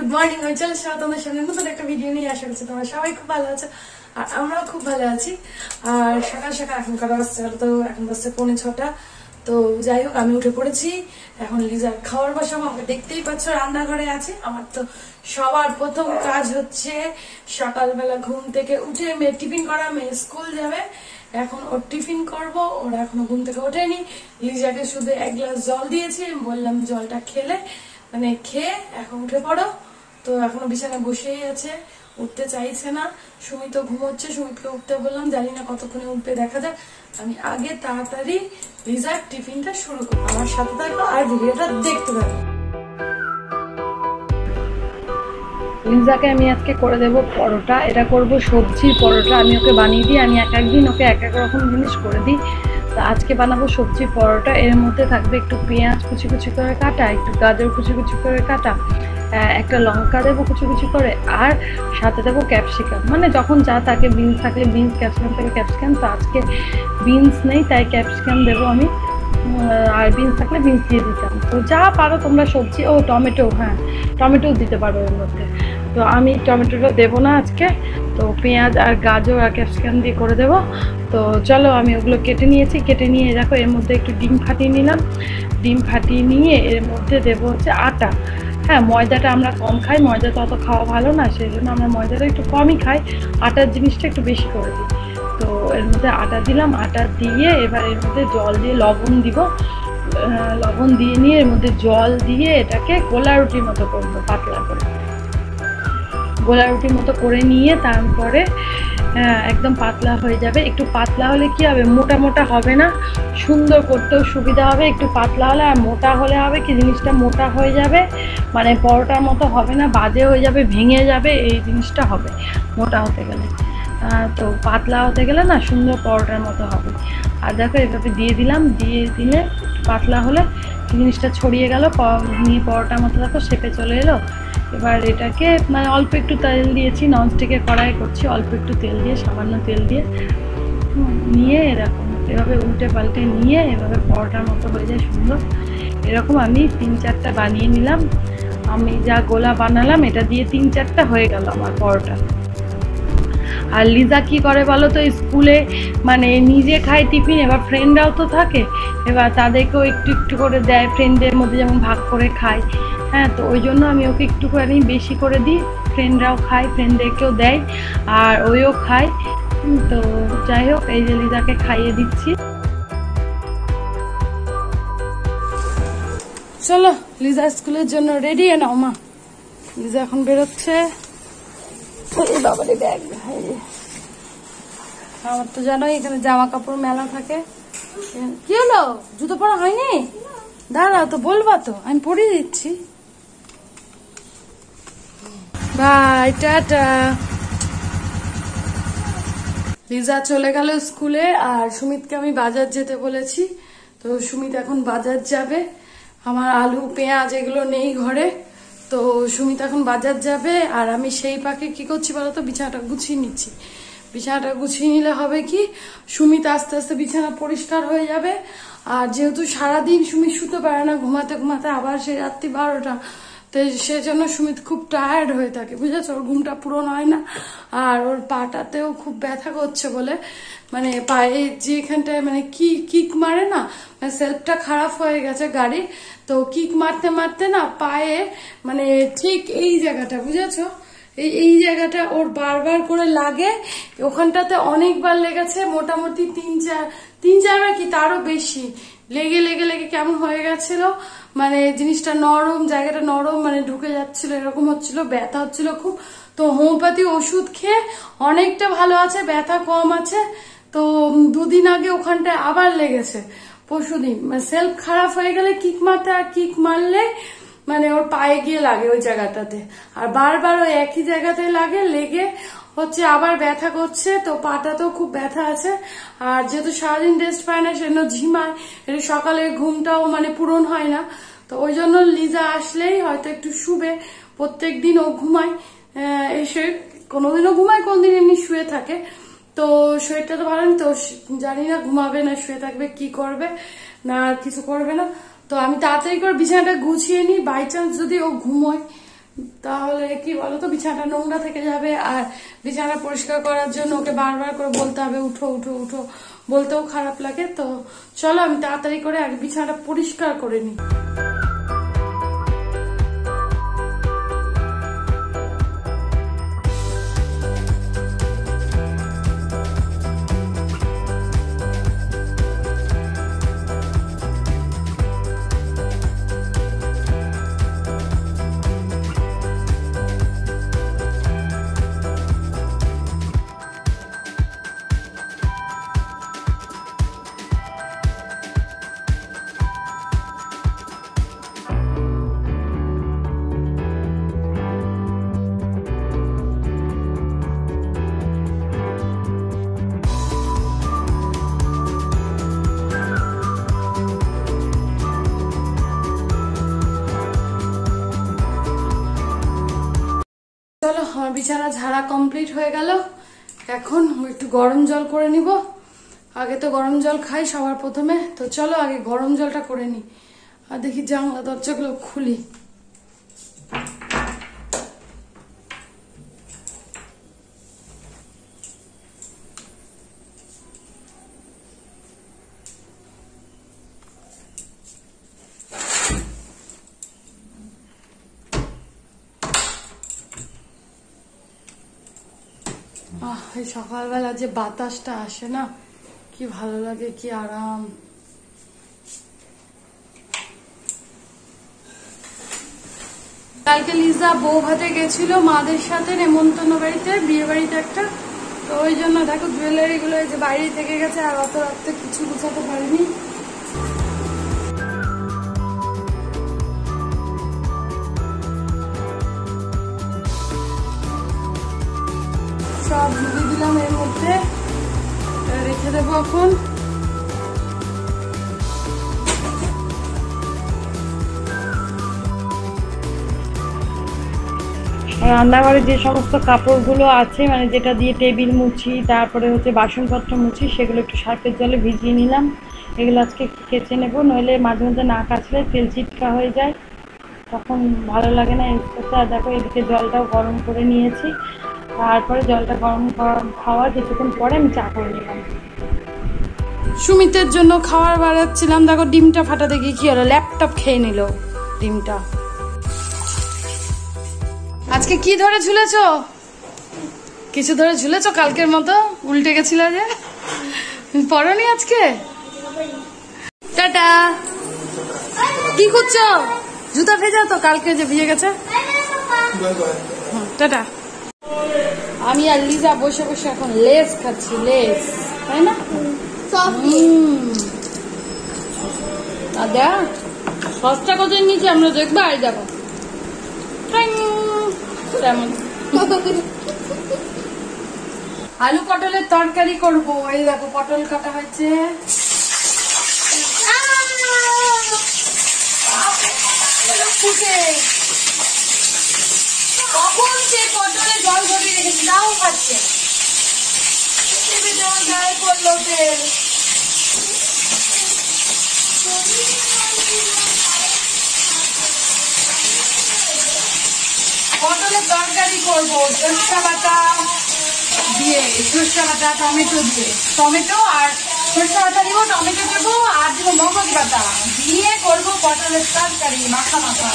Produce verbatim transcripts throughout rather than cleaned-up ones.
Morning, আমি চলে এসেছি তোমাদের সামনে নতুন একটা ভিডিও নিয়ে। আশা করছি তোমরা সবাই খুব ভালো আছো আর আমরাও খুব ভালো আছি। আর সকাল সকাল এখন কটা বাজছে, তো এখন বাজছে পৌনে ছটা। তো যাই হোক, আমি উঠে পড়েছি। এখন লিজার খাওয়ার বসাবো। আমাকে দেখতেই পাচ্ছ রান্নাঘরে আছে। আমার তো সবার প্রথম কাজ হচ্ছে সকালবেলা ঘুম থেকে উঠে মেয়ে টিফিন করা, মেয়ে স্কুল যাবে, এখন ওর টিফিন করব। ওরা এখনো ঘুম থেকে ওঠেনি। লিজাকে শুধু এক গ্লাস জল দিয়েছি, আমি বললাম জলটা খেলে মানে খেয়ে এখন উঠে পড়ো। তো এখনো বিছানায় বসেই আছে, উঠতে চাইছে না। সুমিত ঘুমোচ্ছে, সুমিতকে উঠতে বললাম, জানি না কতক্ষণে উঠবে, দেখা যাক। আমি আগে তাড়াতাড়ি লিজার টিফিনটা শুরু করবো। আমার সাথে থাকো আর ভিডিওটা দেখতে থাকো। লিজাকে আমি আজকে করে দেবো পরোটা। এটা করব সবজির পরোটা। আমি ওকে বানিয়ে দিই, আমি এক একদিন ওকে এক এক রকম জিনিস করে দিই। তো আজকে বানাবো সবজির পরোটা। এর মধ্যে থাকবে একটু পেঁয়াজ কুচি কুচি করে কাটা, একটু গাজর কুচি কুচি করে কাটা, একটা লঙ্কা দেবো কুচি কুচি করে, আর সাথে দেবো ক্যাপসিকাম। মানে যখন যা থাকে, বিনস থাকলে বিনস, ক্যাপসিকাম থাকলে ক্যাপসিকাম। তো আজকে বিনস নেই, তাই ক্যাপসিকাম দেবো আমি, আর বিনস থাকলে বিনস দিয়ে দিতাম। তো যা পারো তোমরা সবজি, ও টমেটো, হ্যাঁ টমেটোও দিতে পারো এর মধ্যে। তো আমি টমেটোটা দেবো না আজকে। তো পেঁয়াজ আর গাজর আর ক্যাপসিকাম দিয়ে করে দেবো। তো চলো, আমি ওগুলো কেটে নিয়েছি। কেটে নিয়ে দেখো এর মধ্যে একটু ডিম ফাটিয়ে নিলাম। ডিম ফাটিয়ে নিয়ে এর মধ্যে দেবো হচ্ছে আটা। হ্যাঁ, ময়দাটা আমরা কম খাই, ময়দা তো অত খাওয়া ভালো না, সেই জন্য আমরা ময়দাটা একটু কমই খাই, আটার জিনিসটা একটু বেশি করে দিই। তো এর মধ্যে আটা দিলাম, আটা দিয়ে এবার এর মধ্যে জল দিয়ে লবণ দিব। লবণ দিয়ে নিয়ে এর মধ্যে জল দিয়ে এটাকে গোলা রুটির মতো করবো, পাতলা করে গোলা রুটির মতো করে নিয়ে তারপরে একদম পাতলা হয়ে যাবে। একটু পাতলা হলে কি হবে, মোটা মোটা হবে না, সুন্দর করতেও সুবিধা হবে। একটু পাতলা হলে, আর মোটা হলে হবে কি জিনিসটা মোটা হয়ে যাবে, মানে পরোটার মতো হবে না, বাজে হয়ে যাবে, ভেঙে যাবে, এই জিনিসটা হবে মোটা হতে গেলে। তো পাতলা হতে গেলে না সুন্দর পরোটার মতো হবে। আর দেখো এভাবে দিয়ে দিলাম, দিয়ে দিলে পাতলা হলে জিনিসটা ছড়িয়ে গেল, নিয়ে পরোটার মতো দেখো শেপে চলে এলো। এবার এটাকে মানে অল্প একটু তেল দিয়েছি, ননস্টিকের কড়াই করছি, অল্প একটু তেল দিয়ে, সামান্য তেল দিয়ে নিয়ে এরকম এভাবে উল্টে পাল্টে নিয়ে এভাবে পরোটার মতো হয়ে যায় সুন্দর। এরকম আমি তিন চারটা বানিয়ে নিলাম। আমি যা গোলা বানালাম এটা দিয়ে তিন চারটা হয়ে গেল আমার পরোটা। আর লিজা কি করে বলো তো, স্কুলে মানে নিজে খায় টিফিন, এবার ফ্রেন্ডরাও তো থাকে, এবার তাদেরকেও একটু একটু করে দেয়, ফ্রেন্ডদের মধ্যে যেমন ভাগ করে খায়। হ্যাঁ, তো ওই জন্য আমি ওকে একটুখানি বেশি করে দিই, ফ্রেন্ডরাও খায়, ফ্রেন্ডদেরকেও দেয়, আর ওইও খায়। তো যাই হোক, এই যে লিজাকে খাইয়ে দিচ্ছি। চলো, লিজা স্কুলের জন্য রেডি নাও মা। লিজা এখন বেরোচ্ছে। বাবারে ব্যাগ, আমার তো জানোই এখানে জামা কাপড় মেলা থাকে। কি হলো, জুতো পরা হয়নি? দাঁড়াও তো, বলবা তো, আমি পরিয়ে দিচ্ছি। By, tata. লিজা চলে গেল স্কুলে, আর সুমিতকে আমি বাজার যেতে বলেছি। তো সুমিত এখন বাজার যাবে। আমার আলু পেঁয়াজ এগুলো নেই ঘরে, তো সুমিত এখন বাজার যাবে। আর আমি সেই পাকে কি করছি বলো তো, বিছানাটা গুছিয়ে নিচ্ছি। বিছানাটা গুছিয়ে নিলে হবে কি, সুমিত আস্তে আস্তে বিছানা পরিষ্কার হয়ে যাবে। আর যেহেতু সারাদিন সুমিত শুতে পারে না, ঘুমাতে ঘুমাতে আবার সেই রাত্রি বারোটা, তো সেজন্য সুমিত খুব টায়ার্ড হয়ে থাকে, বুঝেছো, ওর ঘুমটা পূরণ হয় না। আর ওর পাটাতেও খুব ব্যথা করছে বলে, মানে পায়ে যেখানটায় মানে কি কিক মারে না, মানে সেলফটা খারাপ হয়ে গেছে গাড়ি, তো কিক মারতে মারতে না পায়ে মানে ঠিক এই জায়গাটা, বুঝেছো, এই এই জায়গাটা ওর বারবার করে লাগে। ওখানটাতে অনেকবার লেগেছে, মোটামুটি তিন চার তিন চারবার কি তারও বেশি লেগে লেগে লেগে কেমন হয়ে গেছিল, মানে জিনিসটা নরম, জায়গাটা নরম, মানে ঢুকে যাচ্ছিল, এরকম হচ্ছিল, ব্যথা হচ্ছিল খুব। তো হোমিওপ্যাথি ওষুধ খেয়ে অনেকটা ভালো আছে, ব্যথা কম আছে। তো দুদিন আগে ওখানটায় আবার লেগেছে, পরশুদিন। মানে সেলফ খারাপ হয়ে গেলে কিক মারতে, আর কিক মারলে মানে ওর পায়ে গিয়ে লাগে ওই জায়গাটাতে, আর বারবার ওই একই জায়গাতে লাগে, লেগে হচ্ছে আবার ব্যথা করছে। তো পাটাতেও খুব ব্যথা আছে। আর যেহেতু সারাদিন রেস্ট পায় না, সেজন্য ঝিমায়, একটু সকালে ঘুমটাও মানে পূরণ হয় না। তো ওই জন্য লিজা আসলেই হয়তো একটু শুবে, প্রত্যেক দিন ও ঘুমায়, এসে কোনোদিনও ঘুমায়, কোনদিন এমনি শুয়ে থাকে। তো শরীরটা তো ভালো, তো জানি না ঘুমাবে না শুয়ে থাকবে, কি করবে না আর কিছু করবে না। তো আমি তাড়াতাড়ি করে বিছানাটা গুছিয়ে নিই, বাই চান্স যদি ও ঘুমোয়, তাহলে কি বলতো, বিছানাটা নোংরা থেকে যাবে, আর বিছানা পরিষ্কার করার জন্য ওকে বারবার করে বলতে হবে উঠো উঠো উঠো, বলতেও খারাপ লাগে। তো চলো আমি তাড়াতাড়ি করে আগে বিছানাটা পরিষ্কার করে নিই। চলো আমার বিছানা ঝাড়া কমপ্লিট হয়ে গেল, এখন একটু গরম জল করে নিব। আগে তো গরম জল খাই সবার প্রথমে, তো চলো আগে গরম জলটা করে নি। আর দেখি জানলা দরজাগুলো খুলি। আহ এই সকালবেলা যে বাতাসটা আসে না, কি ভালো লাগে, কি আরাম। কালকে লিজা বউ ভাতে গেছিল মাদের সাথে নেমন্তন্ন বাড়িতে, বিয়ে বাড়িতে একটা, তো ওই জন্য দেখো জুয়েলারি গুলো যে বাইরে থেকে গেছে, আর অত রাত্রে কিছু গুছাতে পারিনি। সব ঢুকে দিলাম এর মধ্যে, রেখে দেবো এখন। রান্নাঘরে যে সমস্ত কাপড়গুলো আছে, মানে যেটা দিয়ে টেবিল মুছি, তারপরে হচ্ছে বাসনপত্র মুছি, সেগুলো একটু সার্ফের জলে ভিজিয়ে নিলাম। এগুলো আজকে কেচে নেব, নইলে মাঝে মধ্যে না কাচলে তেল চিটকা হয়ে যায়, তখন ভালো লাগে না ইউজ করতে। আর দেখো এদিকে জলটাও গরম করে নিয়েছি, তারপরে জলটা গরম খাওয়া কিছুক্ষণ পরে আমি চা করে নিলাম। সুমিতের জন্য খাবার বাড়াচ্ছিলাম, দেখো ডিমটা ফাটা দেখি কি হলো, ল্যাপটপ খেয়ে নিল ডিমটা। আজকে কি ধরে ঝুলেছ? কিছু ধরে ঝুলেছ কালকের মতো, উল্টে গেছিল যে, পড়নি আজকে? টাটা। কি করছো? জুতা ভেজা তো, কালকে যে ভিজে গেছে। টাটা। আমি আর লিজা বসে বসে এখন লেস খাচ্ছি, লেস, তাই না? দাদা সস্তা কত নিচে আমরা দেখবো, আর দেখো আলু পটলের তরকারি করবো। এই দেখো পটল কাটা হয়েছে, কখন সে পটলে জল ভরিয়ে রেখেছি, তাও খাচ্ছে। গায়ে পড়লো তেল। পটলের তরকারি করবো সরষা বাটা দিয়ে, সরষা বাটা টমেটো দিয়ে, টমেটো আর সরষা বাটা দিব, টমেটো দেবো আর দিব মগজ বাটা দিয়ে করবো পটলের তরকারি মাখা মাখা।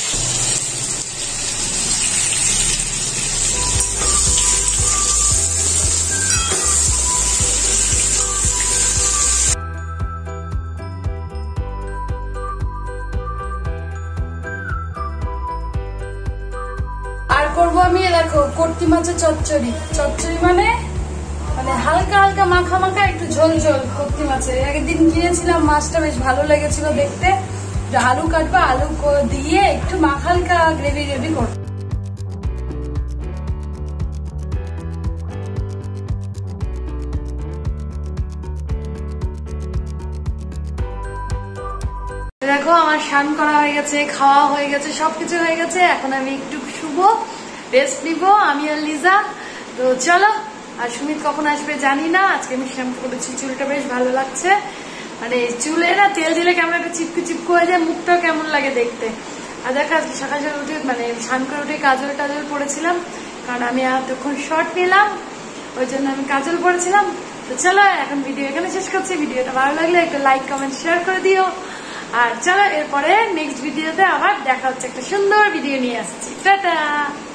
করবো আমি দেখো কর্তি মাছের চচ্চড়ি। চচ্চড়ি মানে মানে হালকা হালকা মাখা মাখা, একটু ঝোল ঝোল কর্তি মাছের। একদিন কিনেছিলাম, মাছটা বেশ ভালো লেগেছিল দেখতে। আলু কাটবো, আলু দিয়ে একটু মাখা হালকা গ্রেভি গ্রেভি করবো। দেখো আমার স্নান করা হয়ে গেছে, খাওয়া হয়ে গেছে, সবকিছু হয়ে গেছে। এখন আমি একটু শুবো, রেস্ট নিবো আমি আর লিজা। তো চলো, আর সুমিত কখন আসবে জানি না। আজকে আমি শ্যাম্পু করেছি, চুলটা বেশ ভালো লাগছে। মানে চুলে না তেল দিলে কেমন একটা চিপকু চিপকু হয়ে যায়, মুখটাও কেমন লাগে দেখতে। আর দেখো আজকে সকাল সকাল উঠে মানে স্নান করে উঠে কাজল টাজল পরেছিলাম, কারণ আমি এতক্ষণ শর্ট নিলাম, ওই জন্য আমি কাজল পরেছিলাম। তো চলো এখন ভিডিও এখানে শেষ করছি। ভিডিওটা ভালো লাগলে একটা লাইক কমেন্ট শেয়ার করে দিও। আর চলো এরপরে নেক্সট ভিডিওতে আবার দেখা হচ্ছে, একটা সুন্দর ভিডিও নিয়ে আসছি। টাটা।